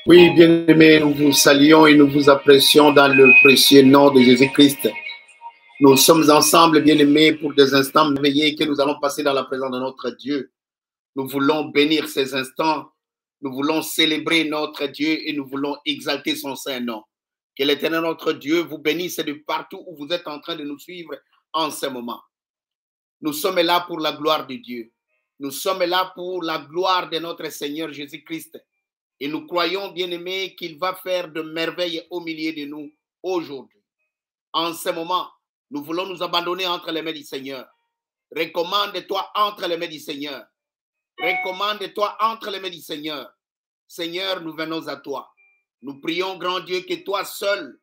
Oui, bien-aimés, nous vous saluons et nous vous apprécions dans le précieux nom de Jésus-Christ. Nous sommes ensemble, bien-aimés, pour des instants merveilleux que nous allons passer dans la présence de notre Dieu. Nous voulons bénir ces instants, nous voulons célébrer notre Dieu et nous voulons exalter son saint nom. Que l'Éternel, notre Dieu, vous bénisse de partout où vous êtes en train de nous suivre en ce moment. Nous sommes là pour la gloire de Dieu. Nous sommes là pour la gloire de notre Seigneur Jésus-Christ. Et nous croyons, bien-aimés, qu'il va faire de merveilles au milieu de nous aujourd'hui. En ce moment, nous voulons nous abandonner entre les mains du Seigneur. Recommande-toi entre les mains du Seigneur. Recommande-toi entre les mains du Seigneur. Seigneur, nous venons à toi. Nous prions, grand Dieu, que toi seul,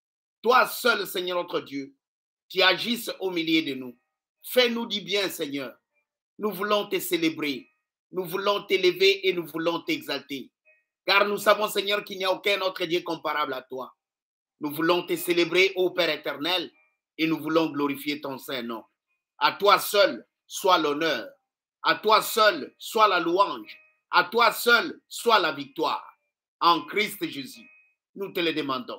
Seigneur notre Dieu, tu agisses au milieu de nous. Fais-nous du bien, Seigneur. Nous voulons te célébrer. Nous voulons t'élever et nous voulons t'exalter. Car nous savons, Seigneur, qu'il n'y a aucun autre Dieu comparable à toi. Nous voulons te célébrer, ô Père éternel, et nous voulons glorifier ton saint nom. À toi seul soit l'honneur. À toi seul soit la louange. À toi seul soit la victoire. En Christ Jésus, nous te le demandons.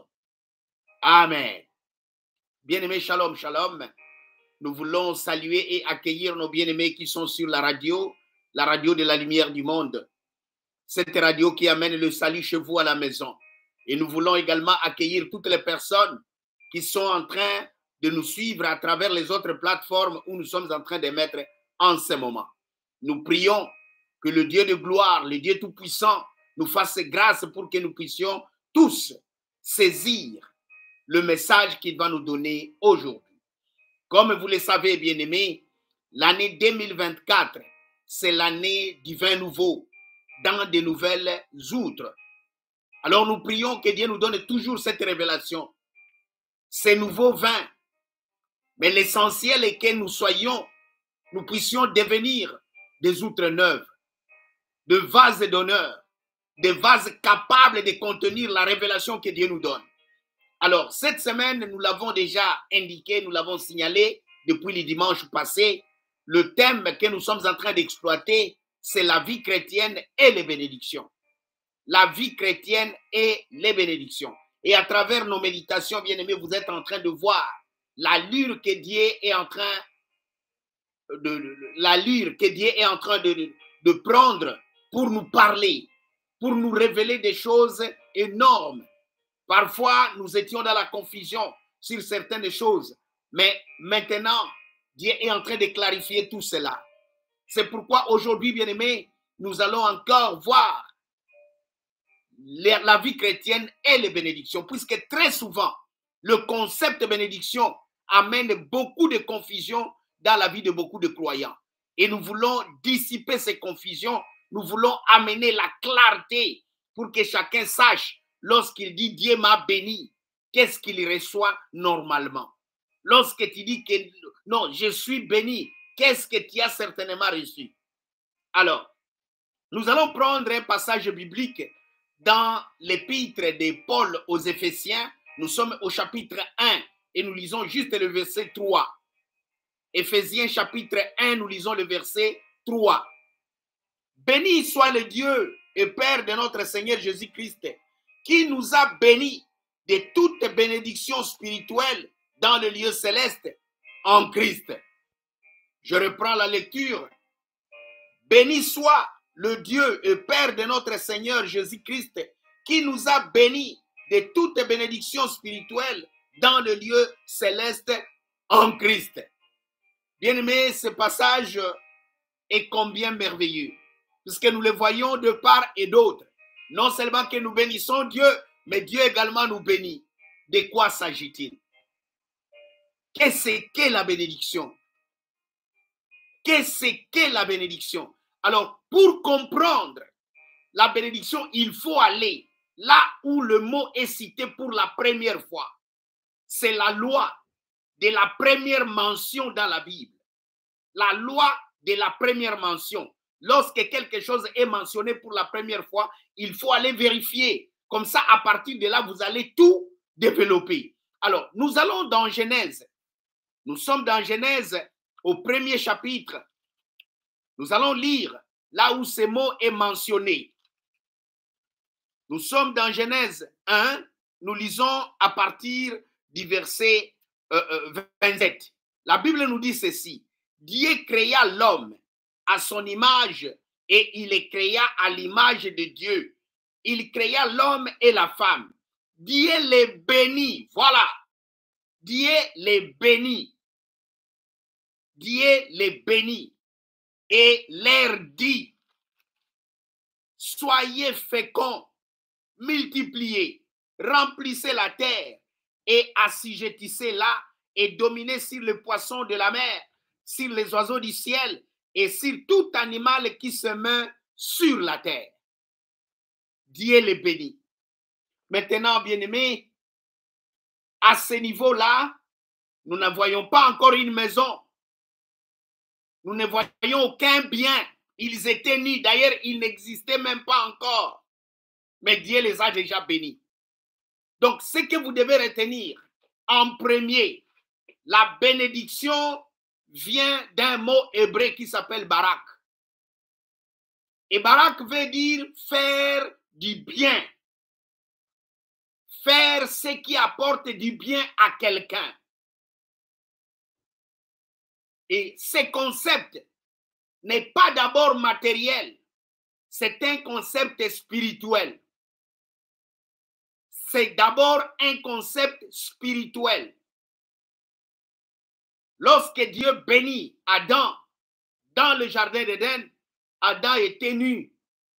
Amen. Bien-aimés, shalom, shalom. Nous voulons saluer et accueillir nos bien-aimés qui sont sur la radio de la lumière du monde. Cette radio qui amène le salut chez vous à la maison. Et nous voulons également accueillir toutes les personnes qui sont en train de nous suivre à travers les autres plateformes où nous sommes en train de mettre en ce moment. Nous prions que le Dieu de gloire, le Dieu tout-puissant, nous fasse grâce pour que nous puissions tous saisir le message qu'il va nous donner aujourd'hui. Comme vous le savez, bien-aimés, l'année 2024, c'est l'année du vin nouveau dans de nouvelles outres. Alors nous prions que Dieu nous donne toujours cette révélation, ces nouveaux vins. Mais l'essentiel est que nous puissions devenir des outres neuves, de vases d'honneur, des vases capables de contenir la révélation que Dieu nous donne. Alors, cette semaine, nous l'avons déjà indiqué, nous l'avons signalé depuis le dimanche passé. Le thème que nous sommes en train d'exploiter, c'est la vie chrétienne et les bénédictions. La vie chrétienne et les bénédictions. Et à travers nos méditations, bien-aimés, vous êtes en train de voir l'allure que Dieu est en train de prendre pour nous parler, pour nous révéler des choses énormes. Parfois, nous étions dans la confusion sur certaines choses, mais maintenant, Dieu est en train de clarifier tout cela. C'est pourquoi aujourd'hui, bien-aimés, nous allons encore voir la vie chrétienne et les bénédictions, puisque très souvent, le concept de bénédiction amène beaucoup de confusion dans la vie de beaucoup de croyants. Et nous voulons dissiper ces confusions, nous voulons amener la clarté pour que chacun sache, lorsqu'il dit Dieu m'a béni, qu'est-ce qu'il reçoit normalement? Lorsque tu dis que non, je suis béni, qu'est-ce que tu as certainement reçu? Alors, nous allons prendre un passage biblique dans l'épître de Paul aux Éphésiens. Nous sommes au chapitre 1 et nous lisons juste le verset 3. Éphésiens chapitre 1, nous lisons le verset 3. Béni soit le Dieu et Père de notre Seigneur Jésus-Christ, qui nous a bénis de toutes bénédictions spirituelles dans le lieu céleste en Christ. Je reprends la lecture. Béni soit le Dieu et Père de notre Seigneur Jésus-Christ, qui nous a bénis de toutes bénédictions spirituelles dans le lieu céleste en Christ. Bien-aimés, ce passage est combien merveilleux, puisque nous le voyons de part et d'autre. Non seulement que nous bénissons Dieu, mais Dieu également nous bénit. De quoi s'agit-il? Qu'est-ce qu'est la bénédiction? Qu'est-ce qu'est la bénédiction? Alors, pour comprendre la bénédiction, il faut aller là où le mot est cité pour la première fois. C'est la loi de la première mention dans la Bible. La loi de la première mention. Lorsque quelque chose est mentionné pour la première fois, il faut aller vérifier. Comme ça, à partir de là, vous allez tout développer. Alors, nous allons dans Genèse. Nous sommes dans Genèse au premier chapitre. Nous allons lire là où ce mot est mentionné. Nous sommes dans Genèse 1, nous lisons à partir du verset 27. La Bible nous dit ceci. Dieu créa l'homme à son image et il les créa à l'image de Dieu. Il créa l'homme et la femme. Dieu les bénit. Voilà. Dieu les bénit. Dieu les bénit et leur dit, soyez féconds, multipliez, remplissez la terre et assujettissez-la et dominez sur les poissons de la mer, sur les oiseaux du ciel et sur tout animal qui se meut sur la terre. Dieu les bénit. Maintenant, bien-aimés, à ce niveau-là, nous ne voyons pas encore une maison. Nous ne voyons aucun bien. Ils étaient nus. D'ailleurs, ils n'existaient même pas encore. Mais Dieu les a déjà bénis. Donc, ce que vous devez retenir, en premier, la bénédiction vient d'un mot hébreu qui s'appelle barak. Et barak veut dire faire du bien. Faire ce qui apporte du bien à quelqu'un. Et ce concept n'est pas d'abord matériel, c'est un concept spirituel. C'est d'abord un concept spirituel. Lorsque Dieu bénit Adam dans le jardin d'Éden, Adam était nu.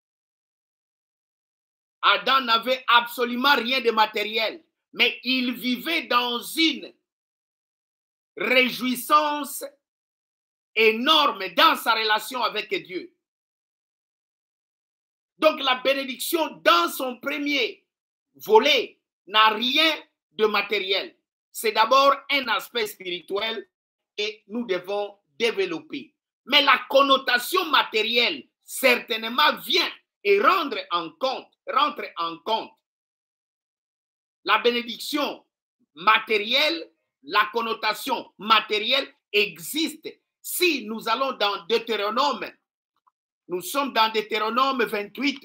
Adam n'avait absolument rien de matériel, mais il vivait dans une réjouissance énorme dans sa relation avec Dieu. Donc la bénédiction dans son premier volet n'a rien de matériel. C'est d'abord un aspect spirituel et nous devons développer. Mais la connotation matérielle certainement vient et rentre en compte. La bénédiction matérielle, la connotation matérielle existe. Si nous allons dans Deutéronome, nous sommes dans Deutéronome 28.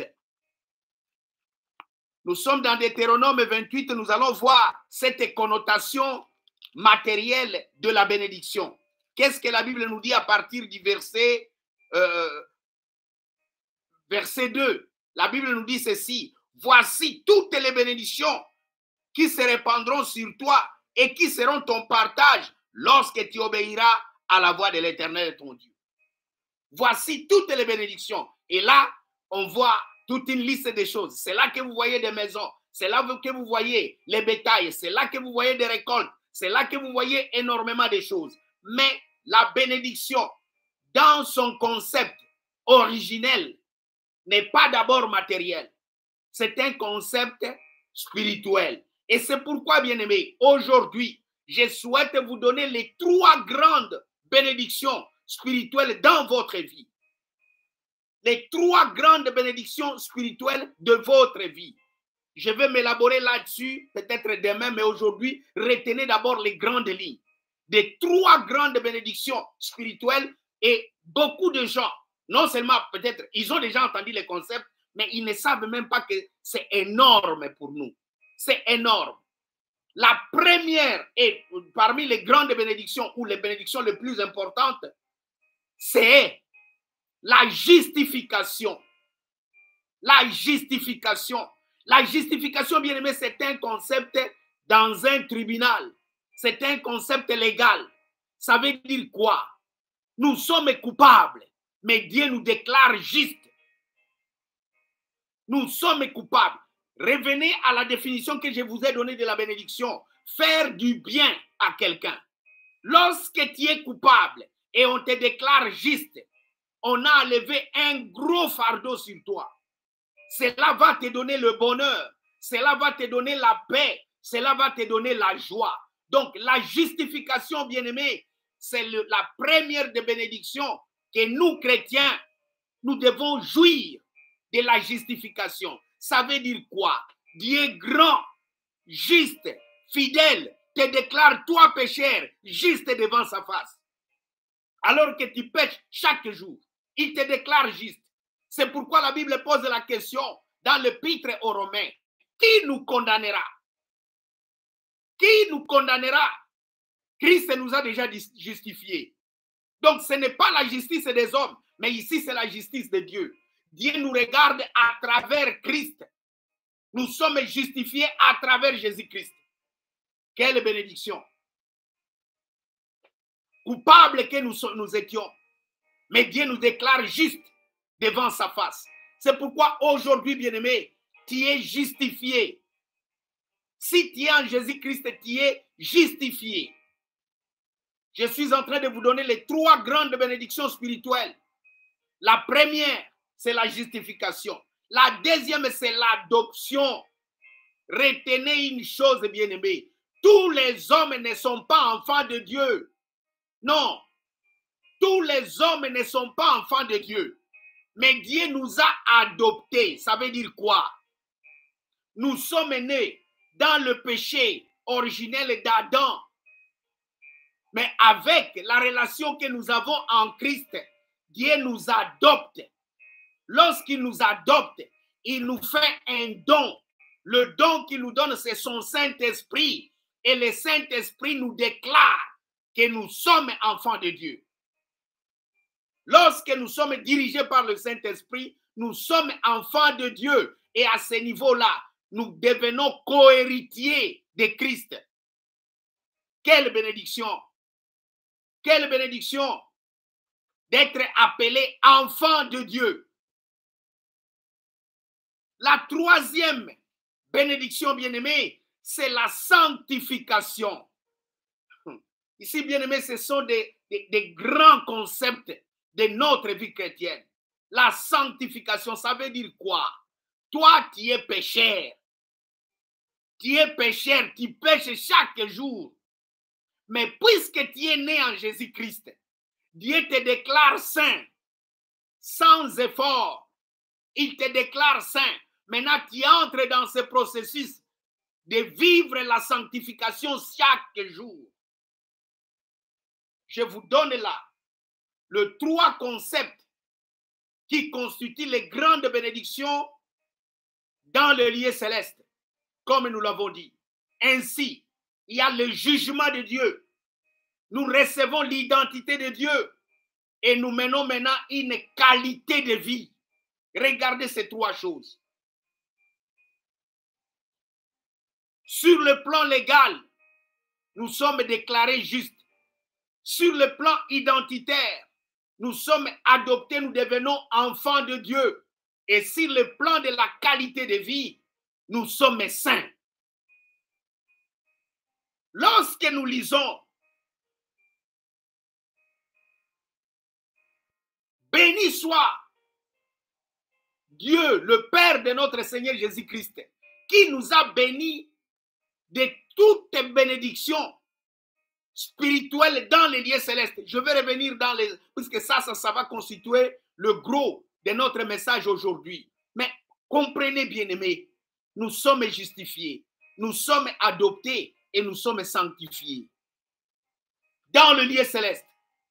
Nous sommes dans Deutéronome 28, nous allons voir cette connotation matérielle de la bénédiction. Qu'est-ce que la Bible nous dit à partir du verset 2? La Bible nous dit ceci. Voici toutes les bénédictions qui se répandront sur toi et qui seront ton partage lorsque tu obéiras à la voix de l'Éternel ton Dieu. Voici toutes les bénédictions. Et là, on voit toute une liste de choses. C'est là que vous voyez des maisons. C'est là que vous voyez les bétails. C'est là que vous voyez des récoltes. C'est là que vous voyez énormément de choses. Mais la bénédiction, dans son concept originel, n'est pas d'abord matériel. C'est un concept spirituel. Et c'est pourquoi, bien-aimés, aujourd'hui, je souhaite vous donner les 3 grandes bénédictions spirituelles dans votre vie. Les 3 grandes bénédictions spirituelles de votre vie. Je vais m'élaborer là-dessus, peut-être demain, mais aujourd'hui, retenez d'abord les grandes lignes. Des 3 grandes bénédictions spirituelles et beaucoup de gens, non seulement peut-être, ils ont déjà entendu les concepts, mais ils ne savent même pas que c'est énorme pour nous. C'est énorme. La première, et parmi les grandes bénédictions ou les bénédictions les plus importantes, c'est la justification. La justification. La justification, bien aimé, c'est un concept dans un tribunal. C'est un concept légal. Ça veut dire quoi? Nous sommes coupables, mais Dieu nous déclare justes. Nous sommes coupables. Revenez à la définition que je vous ai donnée de la bénédiction. Faire du bien à quelqu'un. Lorsque tu es coupable et on te déclare juste, on a enlevé un gros fardeau sur toi. Cela va te donner le bonheur. Cela va te donner la paix. Cela va te donner la joie. Donc, la justification, bien-aimé, c'est la première des bénédictions que nous, chrétiens, nous devons jouir de la justification. Ça veut dire quoi? Dieu grand, juste, fidèle, te déclare toi pécheur, juste devant sa face. Alors que tu pêches chaque jour, il te déclare juste. C'est pourquoi la Bible pose la question, dans l'épître aux Romains, qui nous condamnera? Qui nous condamnera? Christ nous a déjà justifiés. Donc ce n'est pas la justice des hommes, mais ici c'est la justice de Dieu. Dieu nous regarde à travers Christ. Nous sommes justifiés à travers Jésus-Christ. Quelle bénédiction! Coupables que nous étions, mais Dieu nous déclare juste devant sa face. C'est pourquoi aujourd'hui, bien-aimé, tu es justifié. Si tu es en Jésus-Christ, tu es justifié. Je suis en train de vous donner les 3 grandes bénédictions spirituelles. La première, c'est la justification. La deuxième, c'est l'adoption. Retenez une chose, bien-aimé. Tous les hommes ne sont pas enfants de Dieu. Non. Tous les hommes ne sont pas enfants de Dieu. Mais Dieu nous a adoptés. Ça veut dire quoi? Nous sommes nés dans le péché originel d'Adam. Mais avec la relation que nous avons en Christ, Dieu nous adopte. Lorsqu'il nous adopte, il nous fait un don. Le don qu'il nous donne, c'est son Saint-Esprit. Et le Saint-Esprit nous déclare que nous sommes enfants de Dieu. Lorsque nous sommes dirigés par le Saint-Esprit, nous sommes enfants de Dieu. Et à ce niveau-là, nous devenons co-héritiers de Christ. Quelle bénédiction! Quelle bénédiction d'être appelé enfant de Dieu. La troisième bénédiction, bien-aimée, c'est la sanctification. Ici, bien-aimé, ce sont des grands concepts de notre vie chrétienne. La sanctification, ça veut dire quoi? Toi, tu es pécheur. Tu es pécheur, tu pêches chaque jour. Mais puisque tu es né en Jésus-Christ, Dieu te déclare saint, sans effort. Il te déclare saint. Maintenant, tu entres dans ce processus de vivre la sanctification chaque jour. Je vous donne là les 3 concepts qui constituent les grandes bénédictions dans le lieu céleste, comme nous l'avons dit. Ainsi, il y a le jugement de Dieu. Nous recevons l'identité de Dieu et nous menons maintenant une qualité de vie. Regardez ces 3 choses. Sur le plan légal, nous sommes déclarés justes. Sur le plan identitaire, nous sommes adoptés, nous devenons enfants de Dieu. Et sur le plan de la qualité de vie, nous sommes saints. Lorsque nous lisons « Béni soit Dieu, le Père de notre Seigneur Jésus-Christ, qui nous a bénis de toutes bénédictions spirituelles dans les lieux célestes. » Je vais revenir dans les... puisque ça va constituer le gros de notre message aujourd'hui. Mais comprenez, bien-aimés, nous sommes justifiés, nous sommes adoptés et nous sommes sanctifiés dans le lieu céleste.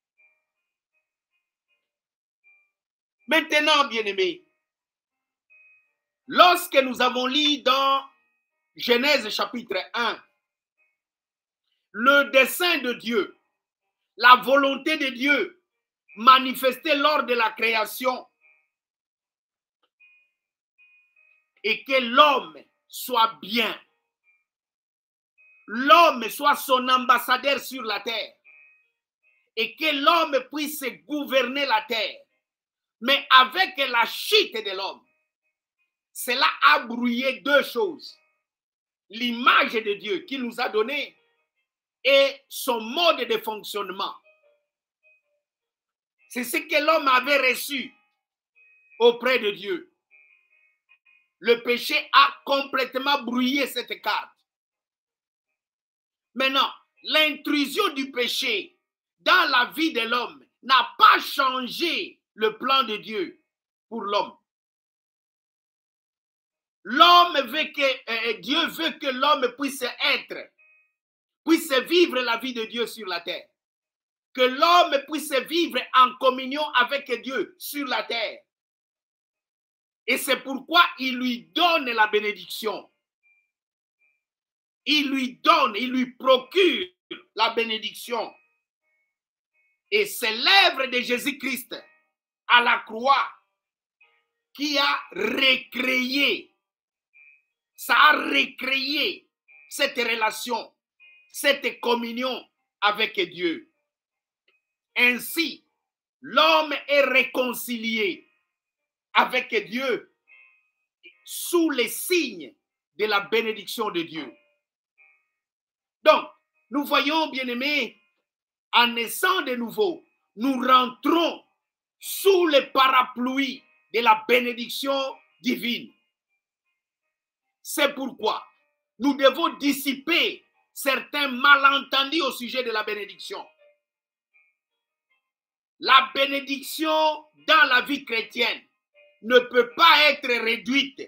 Maintenant, bien-aimés, lorsque nous avons lu dans Genèse chapitre 1, le dessein de Dieu, la volonté de Dieu manifestée lors de la création et que l'homme soit bien, l'homme soit son ambassadeur sur la terre et que l'homme puisse gouverner la terre. Mais avec la chute de l'homme, cela a brouillé 2 choses. L'image de Dieu qu'il nous a donnée et son mode de fonctionnement. C'est ce que l'homme avait reçu auprès de Dieu. Le péché a complètement brouillé cette carte. Maintenant, l'intrusion du péché dans la vie de l'homme n'a pas changé le plan de Dieu pour l'homme. Dieu veut que l'homme puisse vivre la vie de Dieu sur la terre. Que l'homme puisse vivre en communion avec Dieu sur la terre. Et c'est pourquoi il lui donne la bénédiction. Il lui donne, il lui procure la bénédiction. Et c'est l'œuvre de Jésus-Christ à la croix qui a recréé, ça a recréé cette relation, cette communion avec Dieu. Ainsi, l'homme est réconcilié avec Dieu sous les signes de la bénédiction de Dieu. Donc, nous voyons, bien-aimés, en naissant de nouveau, nous rentrons sous le parapluie de la bénédiction divine. C'est pourquoi nous devons dissiper certains malentendus au sujet de la bénédiction. La bénédiction dans la vie chrétienne ne peut pas être réduite,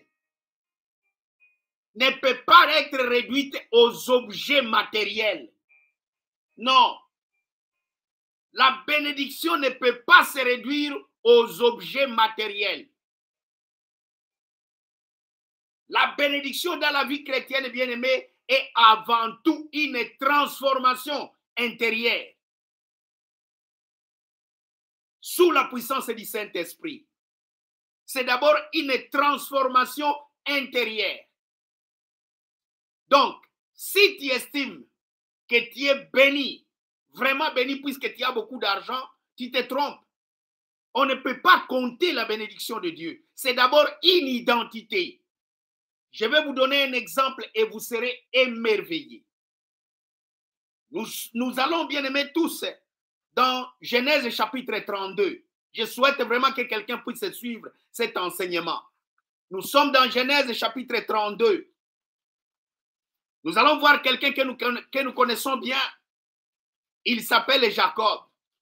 aux objets matériels. Non. La bénédiction ne peut pas se réduire aux objets matériels. La bénédiction dans la vie chrétienne, bien-aimée, est avant tout une transformation intérieure sous la puissance du Saint-Esprit. C'est d'abord une transformation intérieure. Donc, si tu estimes que tu es béni, vraiment béni puisque tu as beaucoup d'argent, tu te trompes. On ne peut pas compter la bénédiction de Dieu. C'est d'abord une identité. Je vais vous donner un exemple et vous serez émerveillés. Nous allons, bien aimer tous, dans Genèse chapitre 32. Je souhaite vraiment que quelqu'un puisse suivre cet enseignement. Nous sommes dans Genèse chapitre 32. Nous allons voir quelqu'un que nous connaissons bien. Il s'appelle Jacob.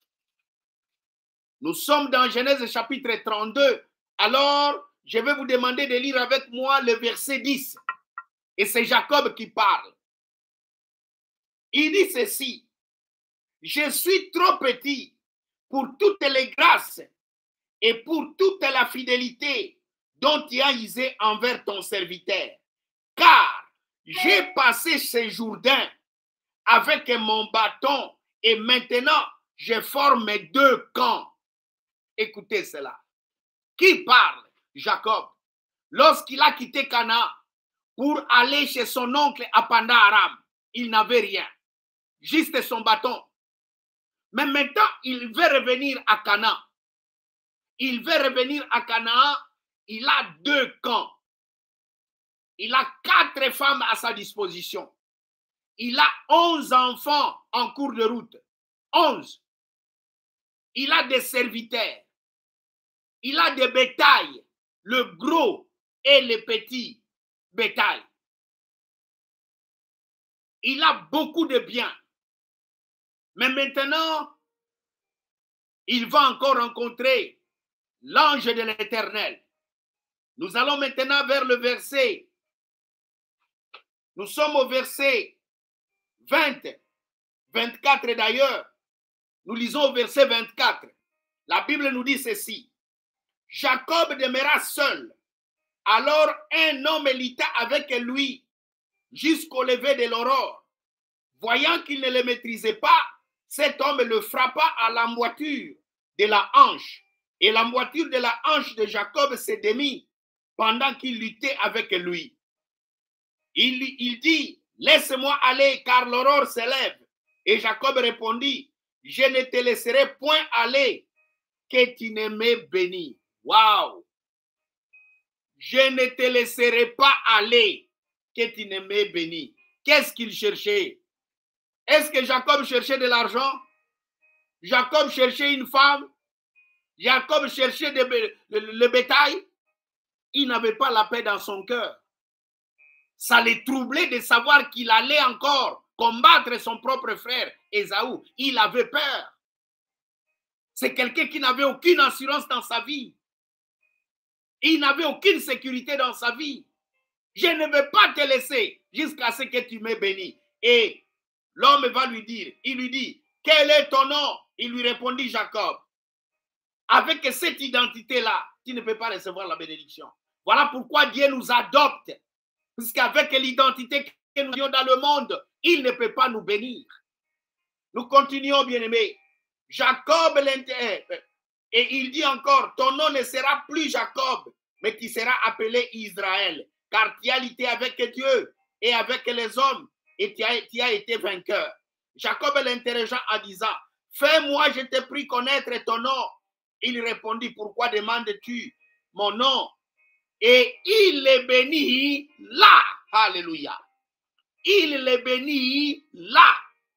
Nous sommes dans Genèse chapitre 32. Alors, je vais vous demander de lire avec moi le verset 10. Et c'est Jacob qui parle. Il dit ceci. Je suis trop petit pour toutes les grâces et pour toute la fidélité dont tu as usé envers ton serviteur. Car j'ai passé ce Jourdain avec mon bâton et maintenant je forme deux camps. Écoutez cela. Qui parle? Jacob. Lorsqu'il a quitté Canaan pour aller chez son oncle à Pandan-Aram, il n'avait rien, juste son bâton. Mais maintenant, il veut revenir à Canaan. Il veut revenir à Canaan. Il a deux camps. Il a 4 femmes à sa disposition. Il a 11 enfants en cours de route. 11. Il a des serviteurs. Il a des bétails, le gros et le petit bétail. Il a beaucoup de biens. Mais maintenant, il va encore rencontrer l'ange de l'Éternel. Nous allons maintenant vers le verset. Nous sommes au verset 20, 24 d'ailleurs. Nous lisons au verset 24. La Bible nous dit ceci. Jacob demeura seul. Alors un homme lutta avec lui jusqu'au lever de l'aurore. Voyant qu'il ne le maîtrisait pas, cet homme le frappa à l'emboîture de la hanche. Et l'emboîture de la hanche de Jacob se démit pendant qu'il luttait avec lui. Il dit, laisse-moi aller car l'aurore s'élève. Et Jacob répondit, je ne te laisserai point aller que tu ne m'aies béni. Waouh! Je ne te laisserai pas aller que tu ne m'aies béni. Qu'est-ce qu'il cherchait? Est-ce que Jacob cherchait de l'argent? Jacob cherchait une femme? Jacob cherchait le bétail? Il n'avait pas la paix dans son cœur. Ça le troublait de savoir qu'il allait encore combattre son propre frère Ésaü. Il avait peur. C'est quelqu'un qui n'avait aucune assurance dans sa vie. Il n'avait aucune sécurité dans sa vie. Je ne vais pas te laisser jusqu'à ce que tu m'aies béni. Et l'homme va lui dire, il lui dit, quel est ton nom? Il lui répondit Jacob. Avec cette identité-là, tu ne peux pas recevoir la bénédiction. Voilà pourquoi Dieu nous adopte. Puisqu'avec l'identité que nous avons dans le monde, il ne peut pas nous bénir. Nous continuons, bien-aimés. Jacob l'intéresse. Et il dit encore, ton nom ne sera plus Jacob, mais tu seras appelé Israël, car tu as lutté avec Dieu et avec les hommes, et tu as été vainqueur. Jacob l'interrogea en disant, fais-moi, je te prie connaître ton nom. Il répondit, pourquoi demandes-tu mon nom? Et il les bénit là. Alléluia. Il les bénit là.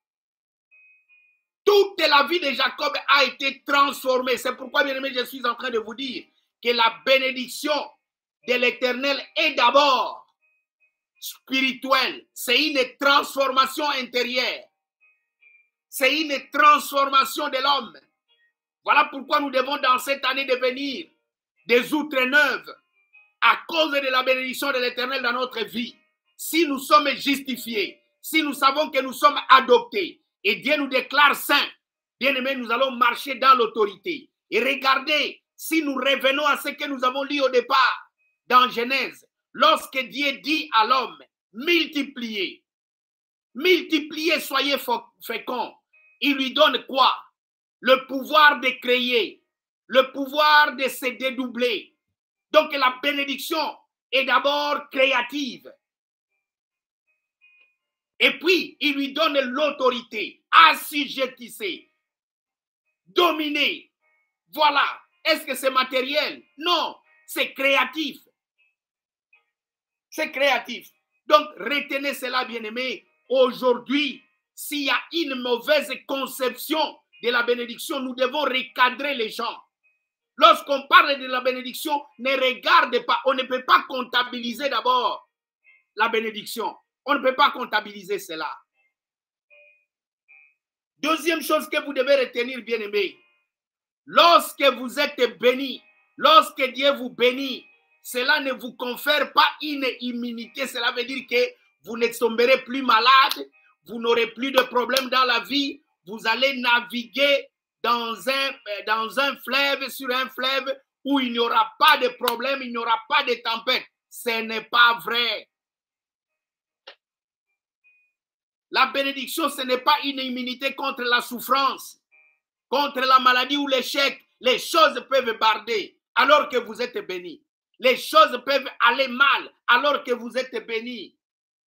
Toute la vie de Jacob a été transformée. C'est pourquoi, bien aimé, je suis en train de vous dire que la bénédiction de l'Éternel est d'abord spirituelle. C'est une transformation intérieure. C'est une transformation de l'homme. Voilà pourquoi nous devons dans cette année devenir des outres neuves à cause de la bénédiction de l'Éternel dans notre vie. Si nous sommes justifiés, si nous savons que nous sommes adoptés, et Dieu nous déclare saints, bien-aimés, nous allons marcher dans l'autorité. Et regardez, si nous revenons à ce que nous avons lu au départ, dans Genèse, lorsque Dieu dit à l'homme, multipliez, multipliez, soyez féconds, il lui donne quoi? Le pouvoir de créer, le pouvoir de se dédoubler. Donc la bénédiction est d'abord créative. Et puis, il lui donne l'autorité, assujettissez, dominer. Voilà. Est-ce que c'est matériel? Non, c'est créatif. C'est créatif. Donc, retenez cela, bien-aimés. Aujourd'hui, s'il y a une mauvaise conception de la bénédiction, nous devons recadrer les gens. Lorsqu'on parle de la bénédiction, ne regarde pas. On ne peut pas comptabiliser d'abord la bénédiction. On ne peut pas comptabiliser cela. Deuxième chose que vous devez retenir, bien-aimés, lorsque vous êtes béni, lorsque Dieu vous bénit, cela ne vous confère pas une immunité. Cela veut dire que vous ne tomberez plus malade, vous n'aurez plus de problèmes dans la vie, vous allez naviguer dans un fleuve, sur un fleuve où il n'y aura pas de problème, il n'y aura pas de tempête. Ce n'est pas vrai. La bénédiction, ce n'est pas une immunité contre la souffrance, contre la maladie ou l'échec. Les choses peuvent barder alors que vous êtes béni. Les choses peuvent aller mal alors que vous êtes béni.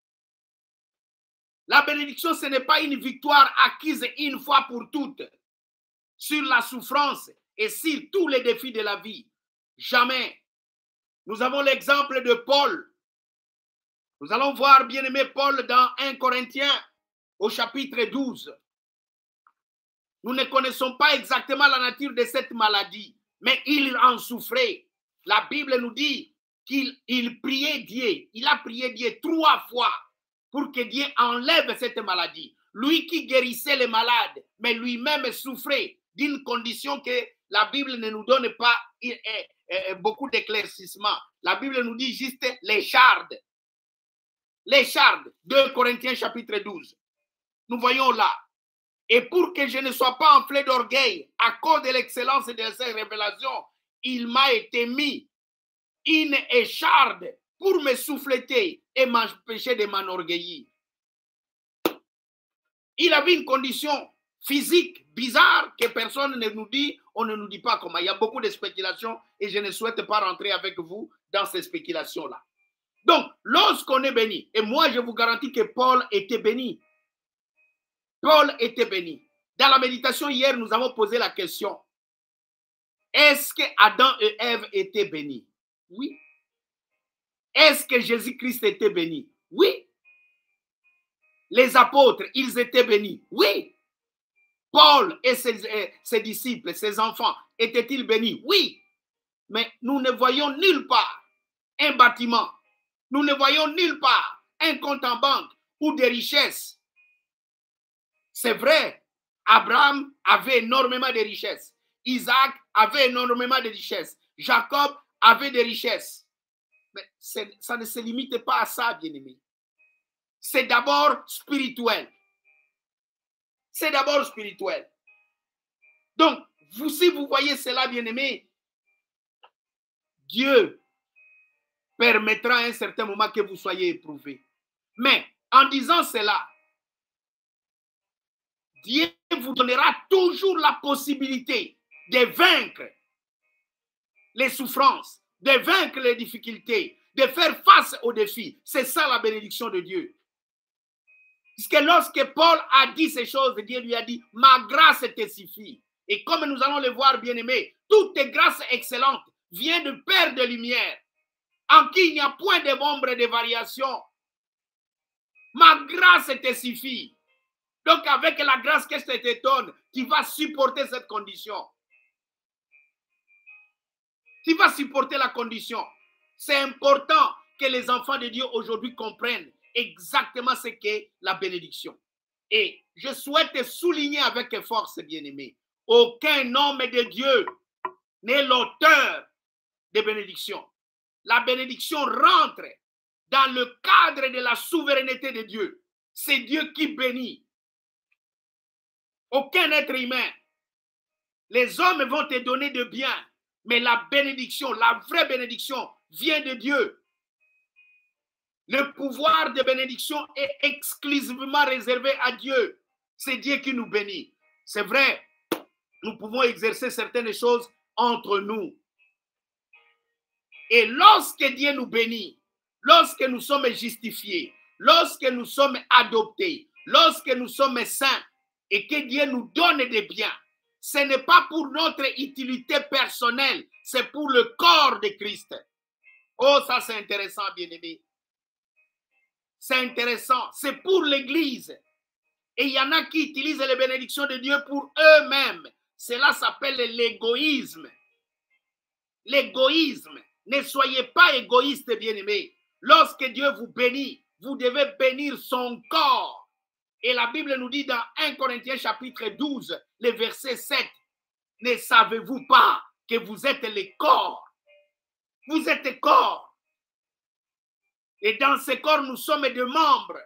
La bénédiction, ce n'est pas une victoire acquise une fois pour toutes sur la souffrance et sur tous les défis de la vie. Jamais. Nous avons l'exemple de Paul. Nous allons voir, bien-aimé Paul, dans 1 Corinthiens, au chapitre 12. Nous ne connaissons pas exactement la nature de cette maladie, mais il en souffrait. La Bible nous dit qu'il priait Dieu. Il a prié Dieu 3 fois pour que Dieu enlève cette maladie. Lui qui guérissait les malades, mais lui-même souffrait d'une condition que la Bible ne nous donne pas beaucoup d'éclaircissement. La Bible nous dit juste les chardes. Les chardes, 2 Corinthiens chapitre 12. Nous voyons là. Et pour que je ne sois pas enflé d'orgueil à cause de l'excellence de ces révélations, il m'a été mis une écharde pour me souffleter et m'empêcher de m'enorgueillir. Il avait une condition physique bizarre que personne ne nous dit, on ne nous dit pas comment. Il y a beaucoup de spéculations et je ne souhaite pas rentrer avec vous dans ces spéculations-là. Donc, lorsqu'on est béni, et moi je vous garantis que Paul était béni. Paul était béni. Dans la méditation hier, nous avons posé la question. Est-ce que Adam et Ève étaient bénis? Oui. Est-ce que Jésus-Christ était béni? Oui. Les apôtres, ils étaient bénis? Oui. Paul et ses disciples, ses enfants, étaient-ils bénis? Oui. Mais nous ne voyons nulle part un bâtiment. Nous ne voyons nulle part un compte en banque ou des richesses. C'est vrai, Abraham avait énormément de richesses. Isaac avait énormément de richesses. Jacob avait des richesses. Mais ça ne se limite pas à ça, bien-aimé. C'est d'abord spirituel. C'est d'abord spirituel. Donc, si vous voyez cela, bien-aimé, Dieu permettra à un certain moment que vous soyez éprouvés. Mais en disant cela, Dieu vous donnera toujours la possibilité de vaincre les souffrances, de vaincre les difficultés, de faire face aux défis. C'est ça la bénédiction de Dieu. Puisque lorsque Paul a dit ces choses, Dieu lui a dit, ma grâce te suffit. Et comme nous allons le voir, bien-aimés, toute grâce excellente vient de Père de lumière, en qui il n'y a point de nombre de variations. Ma grâce te suffit. Donc avec la grâce que je te donne, tu vas supporter cette condition. Tu vas supporter la condition. C'est important que les enfants de Dieu aujourd'hui comprennent exactement ce qu'est la bénédiction. Et je souhaite souligner avec force, bien-aimés, aucun homme de Dieu n'est l'auteur de bénédiction. La bénédiction rentre dans le cadre de la souveraineté de Dieu. C'est Dieu qui bénit. Aucun être humain. Les hommes vont te donner de bien, mais la bénédiction, la vraie bénédiction, vient de Dieu. Le pouvoir de bénédiction est exclusivement réservé à Dieu. C'est Dieu qui nous bénit. C'est vrai, nous pouvons exercer certaines choses entre nous. Et lorsque Dieu nous bénit, lorsque nous sommes justifiés, lorsque nous sommes adoptés, lorsque nous sommes saints et que Dieu nous donne des biens, ce n'est pas pour notre utilité personnelle, c'est pour le corps de Christ. Oh, ça c'est intéressant, bien-aimé. C'est intéressant, c'est pour l'Église. Et il y en a qui utilisent les bénédictions de Dieu pour eux-mêmes. Cela s'appelle l'égoïsme. L'égoïsme. Ne soyez pas égoïste, bien-aimés. Lorsque Dieu vous bénit, vous devez bénir son corps. Et la Bible nous dit dans 1 Corinthiens chapitre 12, le verset 7, ne savez-vous pas que vous êtes les corps? Vous êtes corps. Et dans ce corps, nous sommes des membres.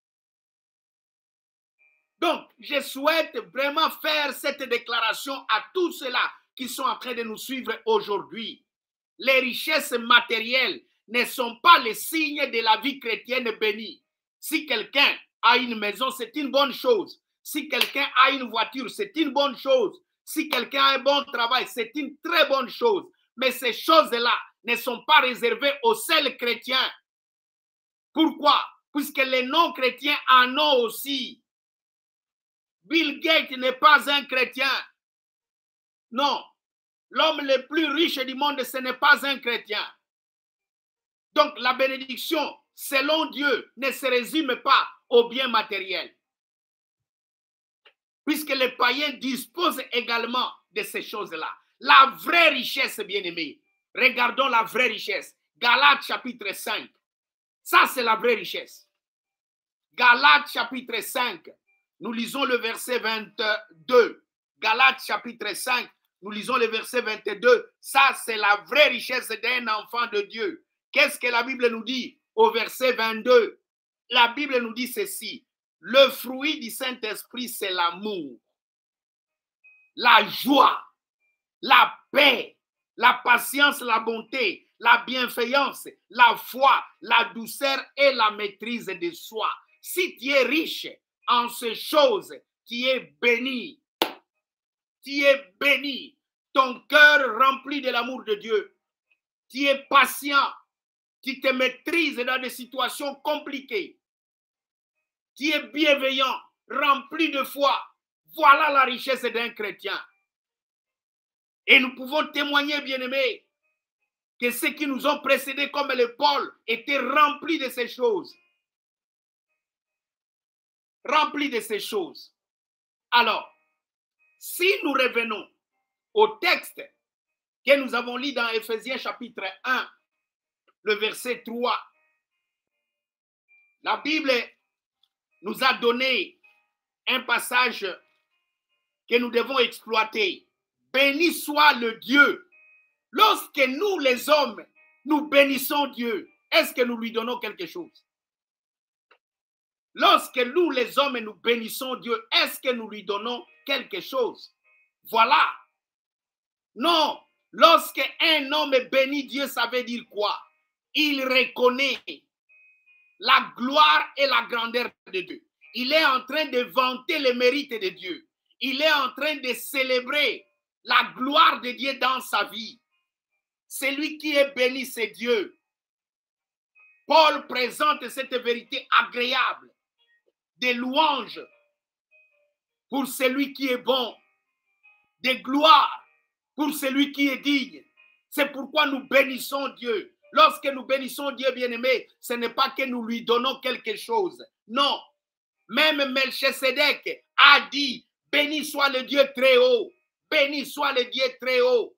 Donc, je souhaite vraiment faire cette déclaration à tous ceux-là qui sont en train de nous suivre aujourd'hui. Les richesses matérielles ne sont pas les signes de la vie chrétienne bénie. Si quelqu'un a une maison, c'est une bonne chose. Si quelqu'un a une voiture, c'est une bonne chose. Si quelqu'un a un bon travail, c'est une très bonne chose. Mais ces choses-là ne sont pas réservées aux seuls chrétiens. Pourquoi? Puisque les non-chrétiens en ont aussi. Bill Gates n'est pas un chrétien. Non. L'homme le plus riche du monde, ce n'est pas un chrétien. Donc la bénédiction, selon Dieu, ne se résume pas aux biens matériels. Puisque les païens disposent également de ces choses-là. La vraie richesse, bien-aimée. Regardons la vraie richesse. Galates chapitre 5. Ça, c'est la vraie richesse. Galates chapitre 5. Nous lisons le verset 22. Galates chapitre 5. Nous lisons le verset 22. Ça, c'est la vraie richesse d'un enfant de Dieu. Qu'est-ce que la Bible nous dit au verset 22? La Bible nous dit ceci. Le fruit du Saint-Esprit, c'est l'amour, la joie, la paix, la patience, la bonté, la bienveillance, la foi, la douceur et la maîtrise de soi. Si tu es riche en ces choses, tu es béni. Tu es béni. Ton cœur rempli de l'amour de Dieu. Tu es patient. Tu te maîtrises dans des situations compliquées. Tu es bienveillant, rempli de foi. Voilà la richesse d'un chrétien. Et nous pouvons témoigner, bien-aimés, que ceux qui nous ont précédés comme le Paul étaient remplis de ces choses. Remplis de ces choses. Alors, si nous revenons au texte que nous avons lu dans Éphésiens chapitre 1, le verset 3, la Bible nous a donné un passage que nous devons exploiter. Béni soit le Dieu. Lorsque nous, les hommes, nous bénissons Dieu, est-ce que nous lui donnons quelque chose? Lorsque nous, les hommes, nous bénissons Dieu, est-ce que nous lui donnons quelque chose? Voilà. Non. Lorsque un homme bénit Dieu, ça veut dire quoi? il reconnaît la gloire et la grandeur de Dieu. Il est en train de vanter les mérites de Dieu. Il est en train de célébrer la gloire de Dieu dans sa vie. Celui qui est béni, c'est Dieu. Paul présente cette vérité agréable, des louanges pour celui qui est bon, des gloires pour celui qui est digne. C'est pourquoi nous bénissons Dieu. Lorsque nous bénissons Dieu, bien-aimé, ce n'est pas que nous lui donnons quelque chose. Non. Même Melchisedec a dit, béni soit le Dieu très haut. Béni soit le Dieu très haut.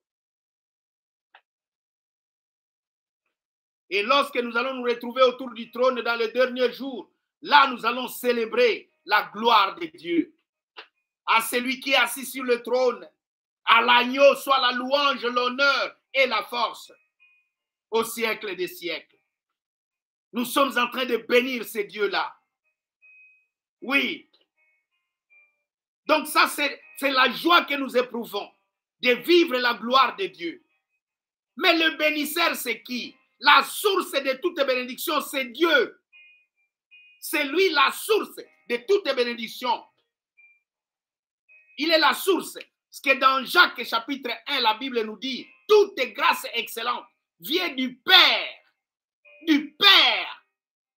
Et lorsque nous allons nous retrouver autour du trône dans le dernier jour, là nous allons célébrer la gloire de Dieu. À celui qui est assis sur le trône, à l'agneau soit la louange, l'honneur et la force au siècle des siècles. Nous sommes en train de bénir ces dieux-là. Oui. Donc ça, c'est la joie que nous éprouvons, de vivre la gloire de Dieu. Mais le bénisseur, c'est qui? La source de toute bénédiction, c'est Dieu. C'est lui la source de toute bénédiction. Il est la source. Ce que dans Jacques chapitre 1, la Bible nous dit, toute grâce excellente vient du Père. Du Père.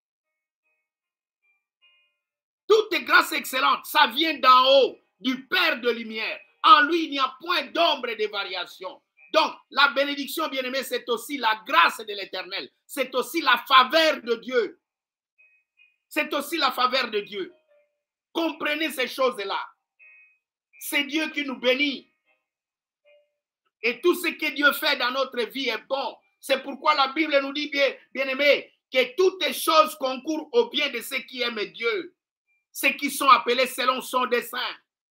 Toute grâce excellente, ça vient d'en haut, du Père de lumière. En lui, il n'y a point d'ombre de variation. Donc, la bénédiction, bien-aimée, c'est aussi la grâce de l'Éternel. C'est aussi la faveur de Dieu. C'est aussi la faveur de Dieu. Comprenez ces choses-là. C'est Dieu qui nous bénit. Et tout ce que Dieu fait dans notre vie est bon. C'est pourquoi la Bible nous dit, bien-aimé, que toutes les choses concourent au bien de ceux qui aiment Dieu. Ceux qui sont appelés selon son dessein.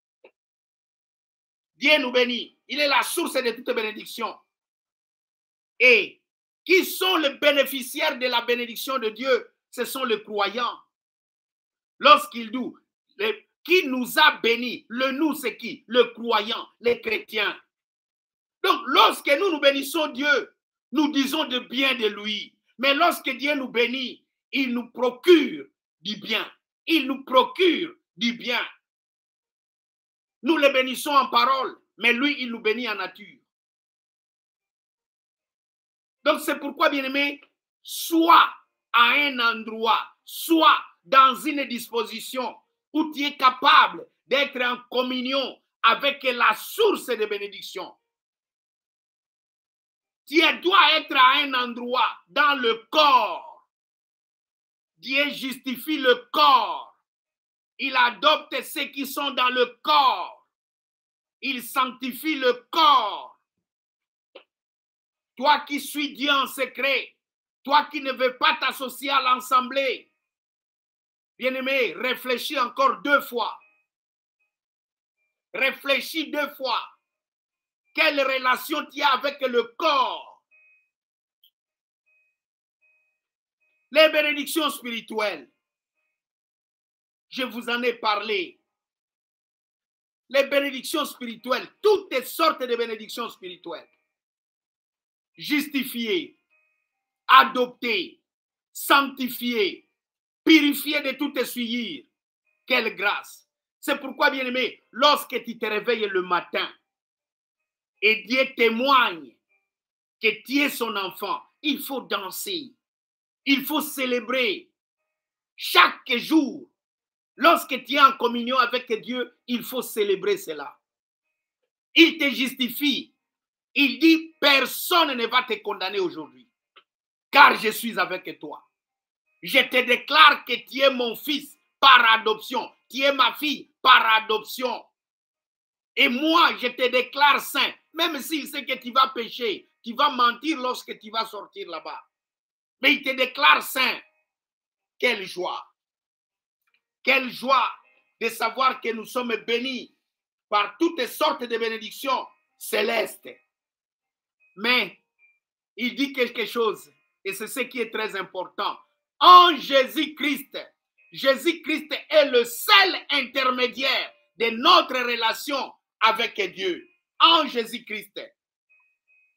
Dieu nous bénit. Il est la source de toute bénédiction. Et qui sont les bénéficiaires de la bénédiction de Dieu? Ce sont les croyants. Lorsqu'il dit, qui nous a bénis? Le nous, c'est qui? Le croyant, les chrétiens. Donc, lorsque nous bénissons Dieu, nous disons de bien de lui. Mais lorsque Dieu nous bénit, il nous procure du bien. Il nous procure du bien. Nous le bénissons en parole, mais lui, il nous bénit en nature. Donc, c'est pourquoi, bien-aimé, sois à un endroit, sois dans une disposition où tu es capable d'être en communion avec la source de bénédiction. Tu dois être à un endroit dans le corps. Dieu justifie le corps. Il adopte ceux qui sont dans le corps. Il sanctifie le corps. Toi qui suis Dieu en secret, toi qui ne veux pas t'associer à l'assemblée, bien-aimé, réfléchis encore 2 fois. Réfléchis 2 fois. Quelle relation tu as avec le corps? Les bénédictions spirituelles. Je vous en ai parlé. Les bénédictions spirituelles, toutes sortes de bénédictions spirituelles. Justifiées, adoptées, sanctifiées, purifiées de toute souillure. Quelle grâce! C'est pourquoi, bien-aimé, lorsque tu te réveilles le matin et Dieu témoigne que tu es son enfant, il faut danser, il faut célébrer chaque jour. Lorsque tu es en communion avec Dieu, il faut célébrer cela. Il te justifie. Il dit, personne ne va te condamner aujourd'hui, car je suis avec toi. Je te déclare que tu es mon fils par adoption. Tu es ma fille par adoption. Et moi, je te déclare saint. Même s'il sait que tu vas pécher, tu vas mentir lorsque tu vas sortir là-bas. Mais il te déclare saint. Quelle joie! Quelle joie de savoir que nous sommes bénis par toutes sortes de bénédictions célestes. Mais il dit quelque chose, et c'est ce qui est très important. En Jésus-Christ, Jésus-Christ est le seul intermédiaire de notre relation avec Dieu. En Jésus-Christ.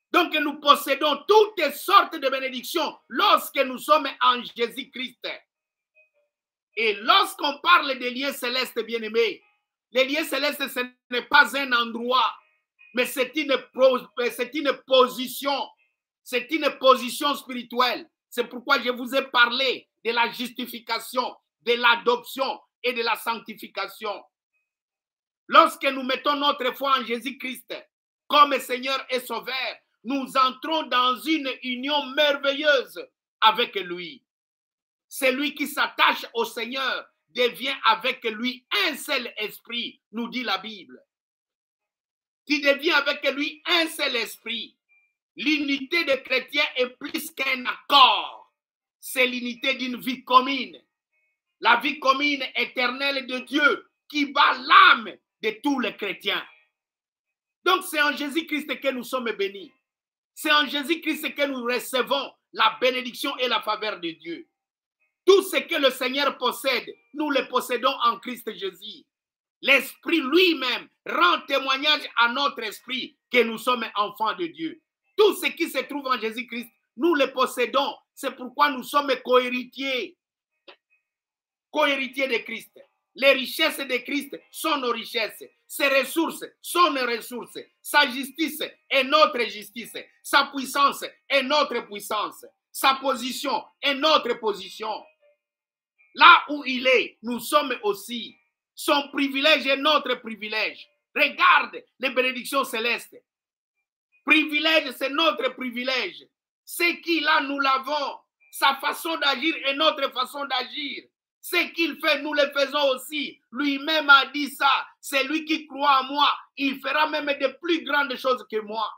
Donc nous possédons toutes sortes de bénédictions lorsque nous sommes en Jésus-Christ. Et lorsqu'on parle des lieux célestes, bien-aimés, les lieux célestes, ce n'est pas un endroit, mais c'est une position. C'est une position spirituelle. C'est pourquoi je vous ai parlé de la justification, de l'adoption et de la sanctification. Lorsque nous mettons notre foi en Jésus-Christ comme Seigneur et Sauveur, nous entrons dans une union merveilleuse avec lui. Celui qui s'attache au Seigneur devient avec lui un seul esprit, nous dit la Bible. Tu deviens avec lui un seul esprit. L'unité des chrétiens est plus qu'un accord. C'est l'unité d'une vie commune. La vie commune éternelle de Dieu qui bat l'âme de tous les chrétiens. Donc c'est en Jésus-Christ que nous sommes bénis. C'est en Jésus-Christ que nous recevons la bénédiction et la faveur de Dieu. Tout ce que le Seigneur possède, nous le possédons en Christ Jésus. L'Esprit lui-même rend témoignage à notre esprit que nous sommes enfants de Dieu. Tout ce qui se trouve en Jésus-Christ, nous le possédons. C'est pourquoi nous sommes co-héritiers. Co-héritiers de Christ. Les richesses de Christ sont nos richesses. Ses ressources sont nos ressources. Sa justice est notre justice. Sa puissance est notre puissance. Sa position est notre position. Là où il est, nous sommes aussi. Son privilège est notre privilège. Regarde les bénédictions célestes. Privilège, c'est notre privilège. Ce qu'il a, nous l'avons. Sa façon d'agir est notre façon d'agir. Ce qu'il fait, nous le faisons aussi. Lui-même a dit ça. C'est lui qui croit en moi. Il fera même de plus grandes choses que moi.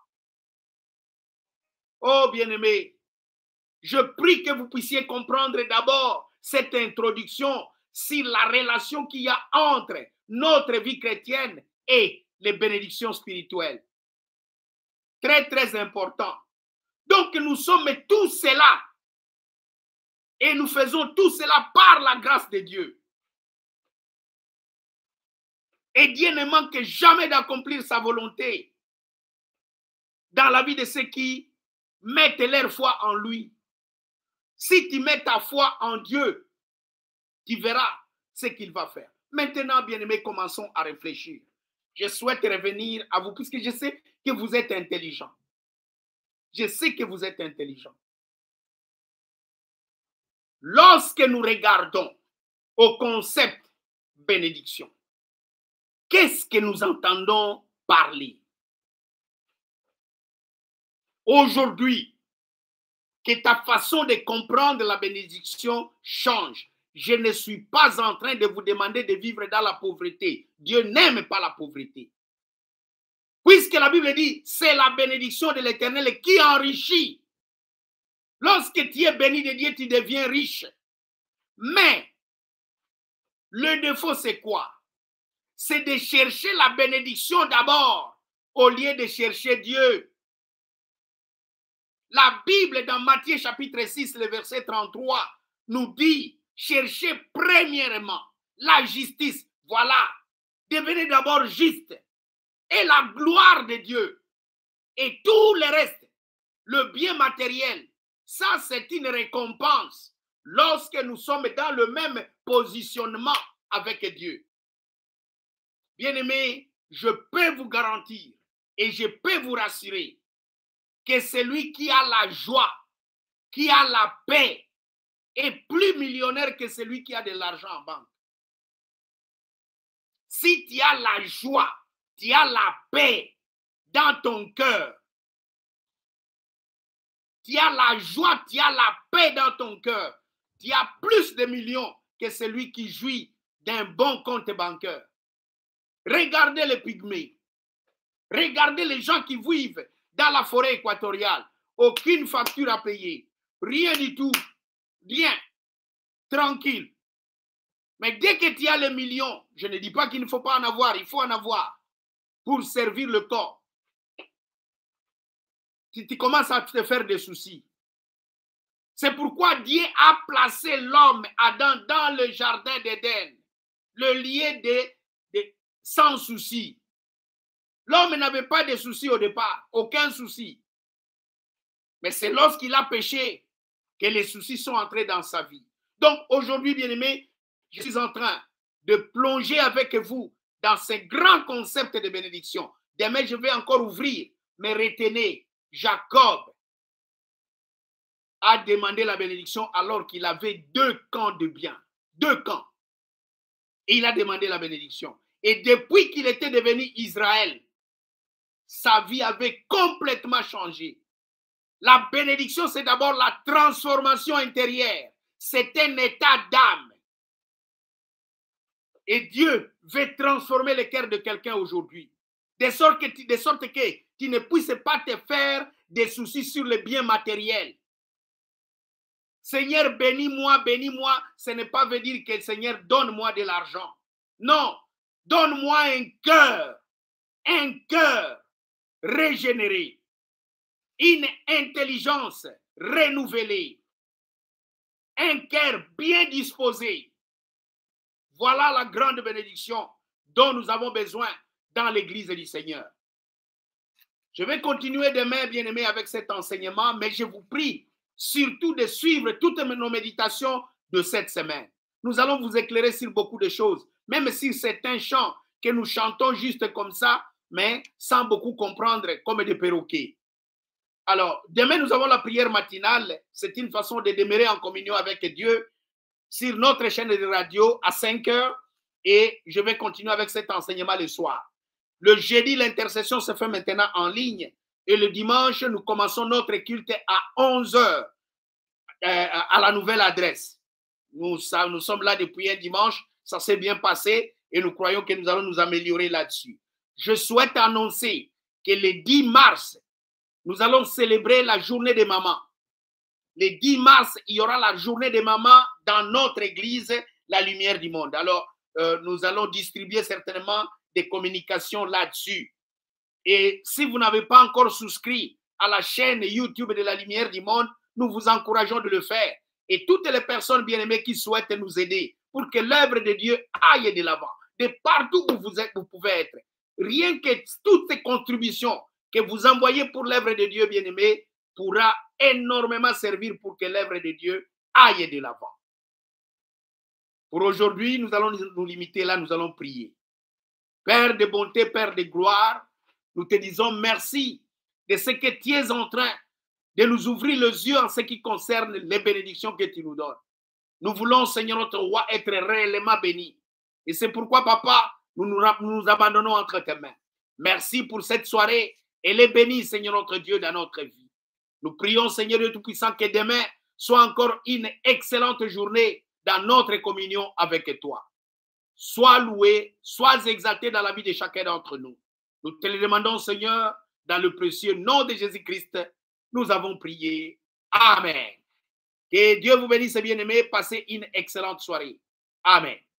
Oh, bien-aimé, je prie que vous puissiez comprendre d'abord cette introduction sur la relation qu'il y a entre notre vie chrétienne et les bénédictions spirituelles. Très, très important. Donc, nous sommes tous cela. Et nous faisons tout cela par la grâce de Dieu. Et Dieu ne manque jamais d'accomplir sa volonté dans la vie de ceux qui mettent leur foi en lui. Si tu mets ta foi en Dieu, tu verras ce qu'il va faire. Maintenant, bien-aimés, commençons à réfléchir. Je souhaite revenir à vous puisque je sais que vous êtes intelligents. Je sais que vous êtes intelligents. Lorsque nous regardons au concept bénédiction, qu'est-ce que nous entendons parler? Aujourd'hui, que ta façon de comprendre la bénédiction change. Je ne suis pas en train de vous demander de vivre dans la pauvreté. Dieu n'aime pas la pauvreté. Puisque la Bible dit, c'est la bénédiction de l'Éternel qui enrichit. Lorsque tu es béni de Dieu, tu deviens riche. Mais, le défaut, c'est quoi? C'est de chercher la bénédiction d'abord, au lieu de chercher Dieu. La Bible, dans Matthieu chapitre 6, le verset 33, nous dit, cherchez premièrement la justice. Voilà, devenez d'abord juste. Et la gloire de Dieu. Et tout le reste, le bien matériel, ça c'est une récompense lorsque nous sommes dans le même positionnement avec Dieu. Bien-aimés, je peux vous garantir et je peux vous rassurer que celui qui a la joie, qui a la paix, est plus millionnaire que celui qui a de l'argent en banque. Si tu as la joie, tu as la paix dans ton cœur, tu as la joie, tu as la paix dans ton cœur, tu as plus de millions que celui qui jouit d'un bon compte bancaire. Regardez les pygmées. Regardez les gens qui vivent dans la forêt équatoriale. Aucune facture à payer. Rien du tout. Rien. Tranquille. Mais dès que tu as les millions, je ne dis pas qu'il ne faut pas en avoir, il faut en avoir pour servir le corps. Tu commences à te faire des soucis. C'est pourquoi Dieu a placé l'homme, Adam, dans le jardin d'Éden, le lieu de sans souci. L'homme n'avait pas de soucis au départ, aucun souci. Mais c'est lorsqu'il a péché que les soucis sont entrés dans sa vie. Donc aujourd'hui, bien-aimés, je suis en train de plonger avec vous dans ces grands concepts de bénédiction. Demain, je vais encore ouvrir, mais retenez, Jacob a demandé la bénédiction alors qu'il avait 2 camps de biens. 2 camps. Et il a demandé la bénédiction. Et depuis qu'il était devenu Israël, sa vie avait complètement changé. La bénédiction, c'est d'abord la transformation intérieure. C'est un état d'âme. Et Dieu veut transformer le cœur de quelqu'un aujourd'hui. De sorte que tu ne puisses pas te faire des soucis sur les biens matériels. Seigneur, bénis-moi, ce n'est pas veut dire que Seigneur, donne-moi de l'argent. Non, donne-moi un cœur régénéré, une intelligence renouvelée, un cœur bien disposé. Voilà la grande bénédiction dont nous avons besoin dans l'église du Seigneur. Je vais continuer demain, bien-aimés, avec cet enseignement, mais je vous prie surtout de suivre toutes nos méditations de cette semaine. Nous allons vous éclairer sur beaucoup de choses, même si c'est un chant que nous chantons juste comme ça, mais sans beaucoup comprendre comme des perroquets. Alors, demain, nous avons la prière matinale. C'est une façon de demeurer en communion avec Dieu sur notre chaîne de radio à 5 heures et je vais continuer avec cet enseignement le soir. Le jeudi, l'intercession se fait maintenant en ligne et le dimanche, nous commençons notre culte à 11 heures à la nouvelle adresse. Nous sommes là depuis un dimanche, ça s'est bien passé et nous croyons que nous allons nous améliorer là-dessus. Je souhaite annoncer que le 10 mars, nous allons célébrer la journée des mamans. Le 10 mars, il y aura la journée des mamans dans notre église, la lumière du monde. Alors, nous allons distribuer certainement des communications là-dessus. Et si vous n'avez pas encore souscrit à la chaîne YouTube de la lumière du monde, nous vous encourageons de le faire. Et toutes les personnes bien-aimées qui souhaitent nous aider pour que l'œuvre de Dieu aille de l'avant, de partout où vous êtes, vous pouvez être. Rien que toutes ces contributions que vous envoyez pour l'œuvre de Dieu, bien-aimé, pourra énormément servir pour que l'œuvre de Dieu aille de l'avant. Pour aujourd'hui, nous allons nous limiter là, nous allons prier. Père de bonté, Père de gloire, nous te disons merci de ce que tu es en train de nous ouvrir les yeux en ce qui concerne les bénédictions que tu nous donnes. Nous voulons, Seigneur notre roi, être réellement bénis. Et c'est pourquoi, Papa, nous nous abandonnons entre tes mains. Merci pour cette soirée. Elle est bénie, Seigneur notre Dieu, dans notre vie. Nous prions, Seigneur Dieu Tout-Puissant, que demain soit encore une excellente journée dans notre communion avec toi. Sois loué, sois exalté dans la vie de chacun d'entre nous. Nous te le demandons, Seigneur, dans le précieux nom de Jésus-Christ. Nous avons prié. Amen. Que Dieu vous bénisse, bien-aimés. Passez une excellente soirée. Amen.